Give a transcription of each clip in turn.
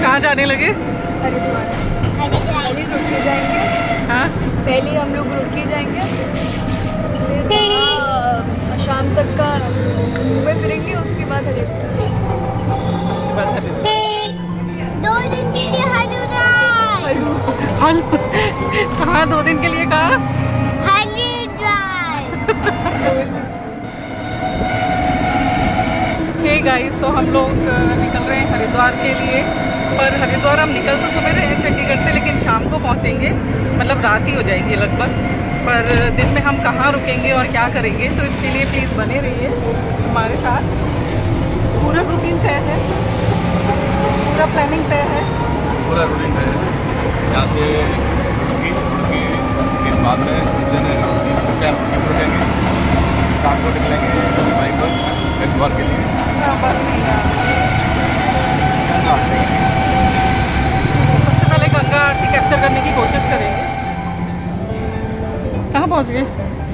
कहाँ जाने लगे? हरिद्वार। पहले रुड़की जाएंगे। हाँ, पहले हम लोग रुड़की जाएंगे, फिर शाम तक का घूमे फिरेंगे, उसके बाद हरिद्वार। उसके बाद हरिद्वार। 2 दिन के लिए हरिद्वार। कहाँ 2 दिन के लिए कहा? हरिद्वार। हे गाइस, तो हम लोग निकल रहे हैं हरिद्वार के लिए। पर हरिद्वार हम निकल तो सुबह रहे हैं चंडीगढ़ से, लेकिन शाम को पहुंचेंगे, मतलब रात ही हो जाएगी लगभग। पर दिन में हम कहाँ रुकेंगे और क्या करेंगे, तो इसके लिए प्लीज़ बने रहिए हमारे साथ। पूरा रूटीन तय है, पूरा प्लानिंग तय है, पूरा रूटीन है। यहाँ से रुड़की फिर बाद में उस दिन रुकेंगे, शाम को निकलेंगे बाई बस हरिद्वार के लिए। बस नहीं सबसे पहले गंगा आरती कैप्चर करने की कोशिश करेंगे। कहाँ पहुँच गए?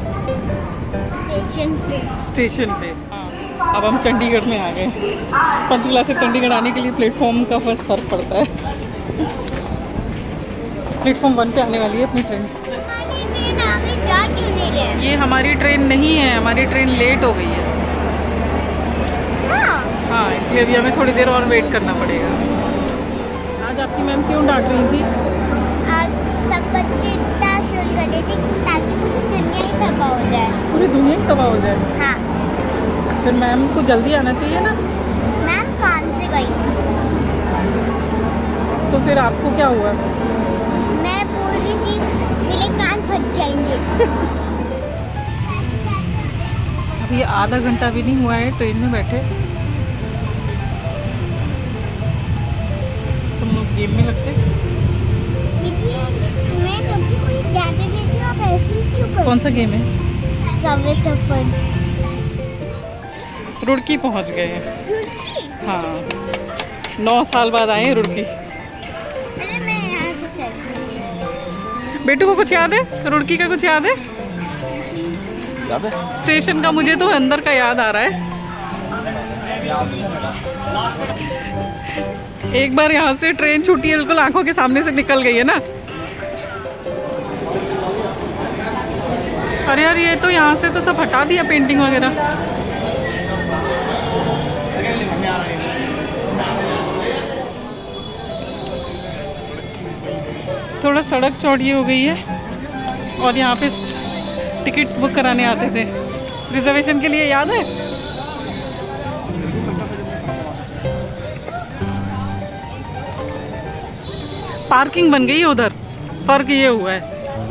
स्टेशन पे। अब हम चंडीगढ़ में आ गए। पंचकुला से चंडीगढ़ आने के लिए प्लेटफॉर्म का बस फर्क पड़ता है। प्लेटफॉर्म 1 पे आने वाली है अपनी ट्रेन। आगे जा क्यों नहीं रहे? ये हमारी ट्रेन नहीं है, हमारी ट्रेन लेट हो गई है। हाँ, इसलिए अभी हमें थोड़ी देर और वेट करना पड़ेगा। आज आपकी मैम क्यों डांट रही थी? आज सब बच्चे इतना शोर कर रहे थे ताकि पूरी दुनिया ही तबाह हो जाए। पूरी दुनिया ही तबाह हो जाए? हाँ। फिर मैम को जल्दी आना चाहिए ना। मैम कान से गई थी। तो फिर आपको क्या हुआ? मैं पूरी चीज, मेरे कान फट जाएंगे। अभी आधा घंटा भी नहीं हुआ है ट्रेन में बैठे, तुम लोग गेम में लगते। मैं जब भी कोई ज्यादा देती हूँ आप ऐसे ही क्यों करते? कौन सा गेम है? सबवे सफर। रुड़की पहुंच गए हैं। हाँ, 9 साल बाद आए हैं रुड़की। अरे मैं यहाँ से चल। बेटू को कुछ याद है? रुड़की का कुछ याद है? स्टेशन का मुझे तो अंदर का याद आ रहा है। एक बार यहाँ से ट्रेन छूटी है, बिल्कुल आंखों के सामने से निकल गई है ना। अरे यार, ये तो यहाँ से तो सब हटा दिया, पेंटिंग वगैरह। थोड़ा सड़क चौड़ी हो गई है और यहाँ पे टिकट बुक कराने आते थे रिजर्वेशन के लिए, याद है? पार्किंग बन गई है उधर, फर्क ये हुआ है।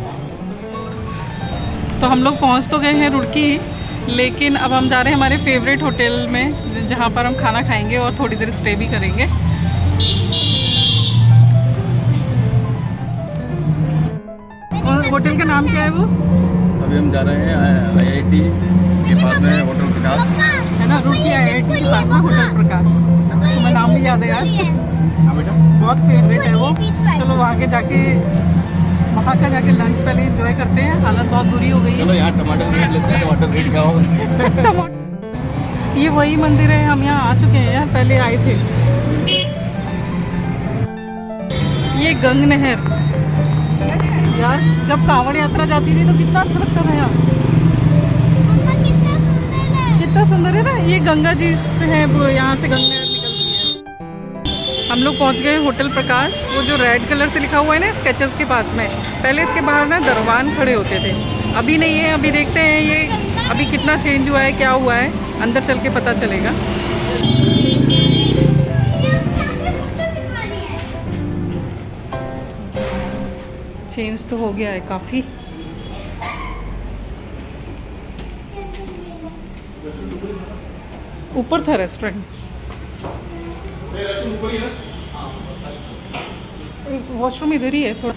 तो हम लोग पहुंच तो गए हैं रुड़की, लेकिन अब हम जा रहे हैं हमारे फेवरेट होटल में, जहां पर हम खाना खाएंगे और थोड़ी देर स्टे भी करेंगे। और होटल का नाम क्या है वो? अभी हम जा रहे हैं IIT के पास में होटल प्रकाश है ना, रुड़की IIT के पास में होटल प्रकाश। तुम्हें नाम भी याद है यार? हाँ बेटा, बहुत फेवरेट है वो। चलो वहाँ के जाके, वहाँ का जाके लंच पहले एंजॉय करते हैं। हालत बहुत बुरी हो गई है। चलो यहाँ टमाटर रेट लेते हैं, टमाटर रेट क्या हो। ये वही मंदिर है, हम यहाँ आ चुके हैं यार, पहले आए थे। ये गंग नहर यार, जब कांवड़ यात्रा जाती थी तो कितना अच्छा लगता था यार। कितना सुंदर है ना। ये गंगा जी से है, वो यहाँ से गंगा नहर निकलती है। हम लोग पहुँच गए होटल प्रकाश। वो जो रेड कलर से लिखा हुआ है ना स्केचेस के पास में, पहले इसके बाहर ना दरवान खड़े होते थे, अभी नहीं है। अभी देखते हैं ये अभी कितना चेंज हुआ है, क्या हुआ है, अंदर चल के पता चलेगा। चेंज तो हो गया है काफ़ी। ऊपर था रेस्टोरेंट, वॉशरूम इधर ही है थोड़ा।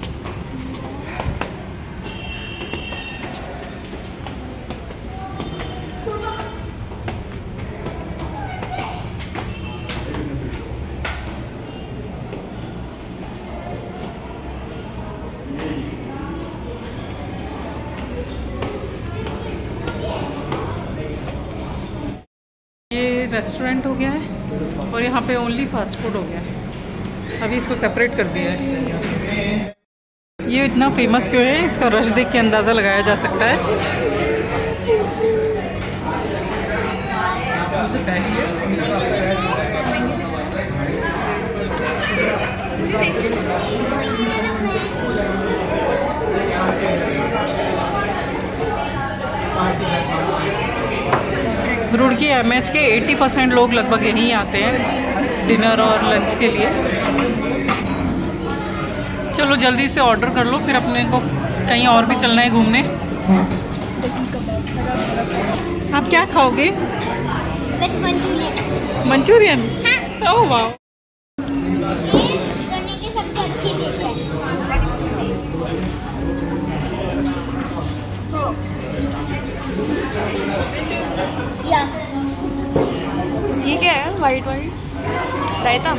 ये रेस्टोरेंट हो गया है और यहाँ पे ओनली फास्ट फूड हो गया है। अभी इसको सेपरेट कर दिया है। ये इतना फेमस क्यों है, इसका रश देख के अंदाज़ा लगाया जा सकता है। रुड़की एमएच के 80% लोग लगभग यहीं आते हैं डिनर और लंच के लिए। चलो जल्दी से ऑर्डर कर लो, फिर अपने को कहीं और भी चलना है घूमने। आप क्या खाओगे? मंचूरियन। ओह वाह, की सबसे अच्छी डिश है। ये क्या है? वाइट रायता।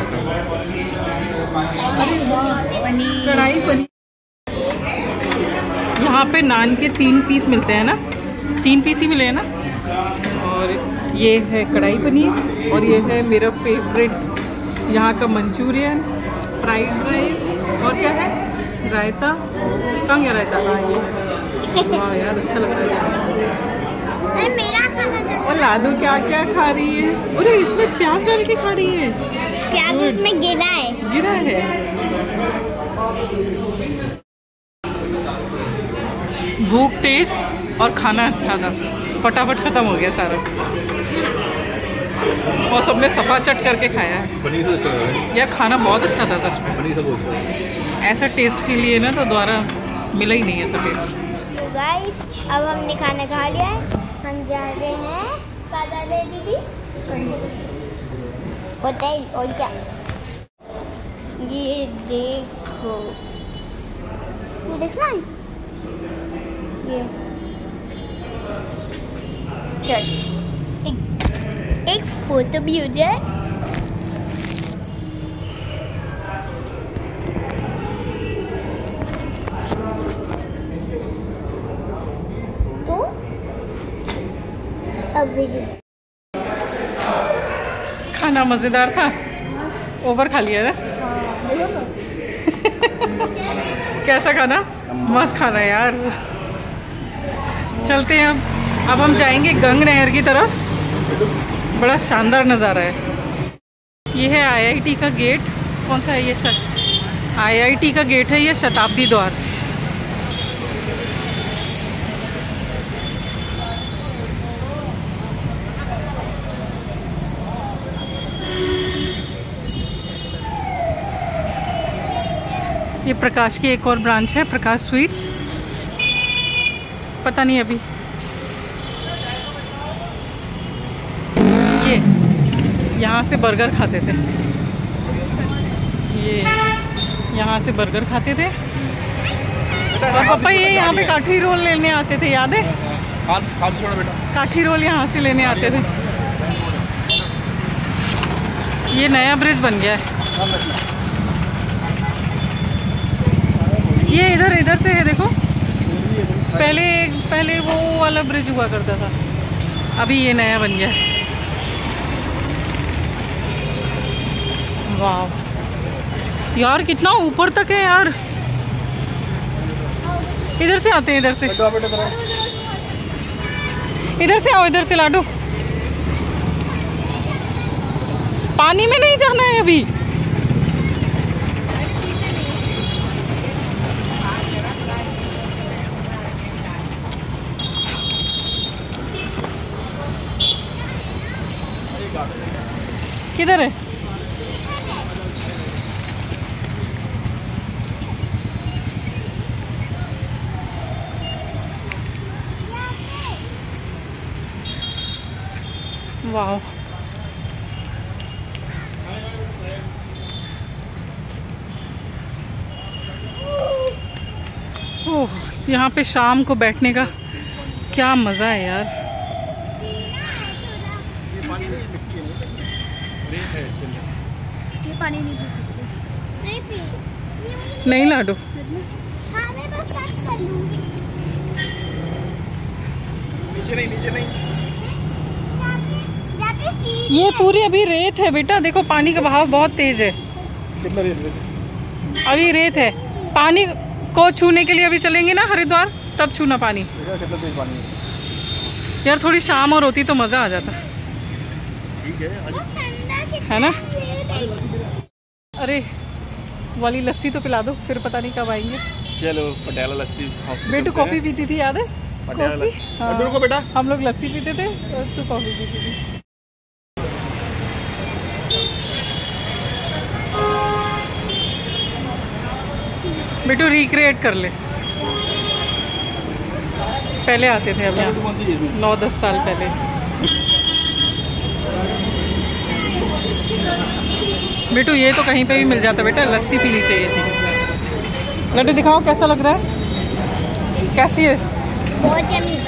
कढ़ाई पनीर। यहाँ पे नान के 3 पीस मिलते हैं ना, 3 पीस ही मिले हैं ना। और ये है कढ़ाई पनीर, और ये है मेरा फेवरेट यहाँ का मंचूरियन, फ्राइड राइस, और क्या है, रायता। कहाँ गया रायता? हाँ ये। वाह यार, अच्छा लग रहा है। मेरा खाना। और लाडू क्या क्या खा रही है? अरे इसमें प्याज डाल के खा रही है। प्याज इसमें गिरा है। गिरा है। भूख तेज और खाना अच्छा था, फटाफट खत्म हो गया सारा। और सबने सफा चट करके खाया है। पनीर तो अच्छा है यह खाना बहुत अच्छा था सच में। पनीर तो अच्छा है। ऐसा टेस्ट के लिए ना तो दोबारा मिला ही नहीं ऐसा टेस्ट। तो गाइस अब हमने खाना खा लिया है, हम जा रहे हैं कादाले दीदी होटल। और क्या ये देखो, ये देखना है ये। चल एक फोटो भी हो जाए। तो अब वीडियो खाना मज़ेदार था, ओवर खा लिया ना। कैसा खाना? मस्त खाना यार। चलते हैं अब हम जाएंगे गंग नहर की तरफ। बड़ा शानदार नज़ारा है। ये है आईआईटी का गेट। कौन सा है ये? आईआईटी का गेट है ये, शताब्दी द्वार। ये प्रकाश की एक और ब्रांच है, प्रकाश स्वीट्स। पता नहीं अभी। ये यहाँ से बर्गर खाते थे, ये यहाँ से बर्गर खाते थे। और पापा ये यहाँ पे काठी रोल लेने आते थे, याद है? काठी रोल यहाँ से लेने आते थे। ये नया ब्रिज बन गया है। ये इधर से है, देखो। पहले वो वाला ब्रिज हुआ करता था, अभी ये नया बन गया है। वाह यार, कितना ऊपर तक है यार। इधर से आते हैं, इधर से आओ, इधर से लाडो। पानी में नहीं जाना है अभी। किधर है? वाह, ओह, यहाँ पे शाम को बैठने का क्या मज़ा है यार। ये पानी नहीं पी सकते। नहीं पी नहीं लाडो। हाँ मैं बस कट कर लूंगी। नीचे नहीं यहाँ पे सीढ़ी ये पूरी अभी रेत है बेटा, देखो पानी का बहाव बहुत तेज है। कितना रेत है? अभी रेत है। पानी को छूने के लिए अभी चलेंगे ना हरिद्वार, तब छूना पानी। कितना तेज पानी है? यार थोड़ी शाम और होती तो मज़ा आ जाता। ठीक है ना। अरे वाली लस्सी तो पिला दो, फिर पता नहीं कब आएंगे। चलो पटियाला लस्सी। बेटू कॉफ़ी पीती थी, याद है? कॉफ़ी। हाँ, को बेटा हम लोग लस्सी पीते थे और तू कॉफ़ी पीती थी। बेटू रिक्रिएट कर ले। पहले आते थे, अब यहाँ 9-10 साल पहले। बेटू ये तो कहीं पे भी मिल जाता बेटा, लस्सी पीनी चाहिए थी। लड्डू दिखाओ कैसा लग रहा है, कैसी है? बहुत यम्मी।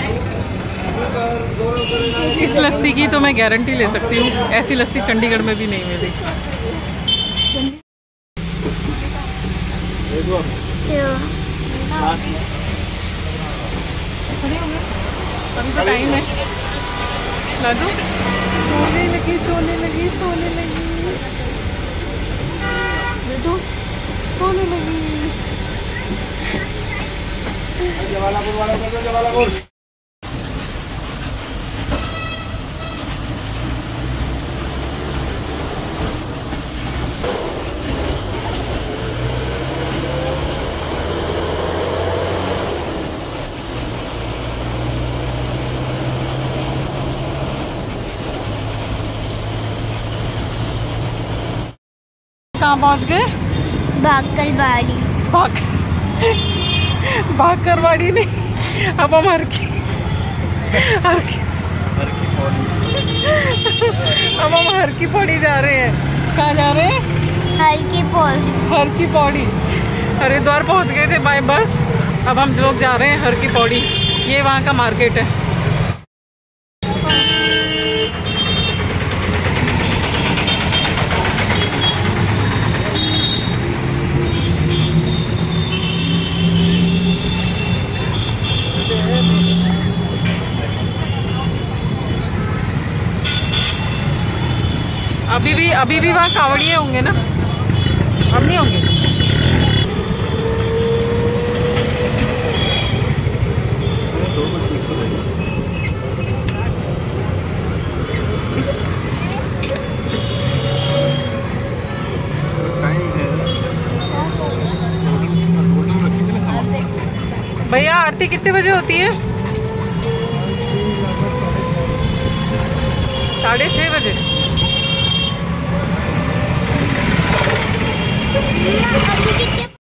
इस लस्सी की तो मैं गारंटी ले सकती हूँ, ऐसी लस्सी चंडीगढ़ में भी नहीं मिली। अभी तो टाइम है। लड्डू सोने लगी, सोने लगी, सोने लगी। बेटू सोने लगी। कहाँ पहुँच गए? बाकलवाड़ी। बाकरवाड़ी नहीं, अब हम अब हम हर की पौड़ी जा रहे हैं। कहाँ जा रहे हैं? हर की पौड़ी। हरिद्वार पहुँच गए थे बाय बस, अब हम लोग जा रहे हैं हर की पौड़ी। ये वहाँ का मार्केट है। अभी भी वहाँ कावड़िए होंगे ना, अब नहीं होंगे। भैया आरती कितने बजे होती है? 6:30 बजे।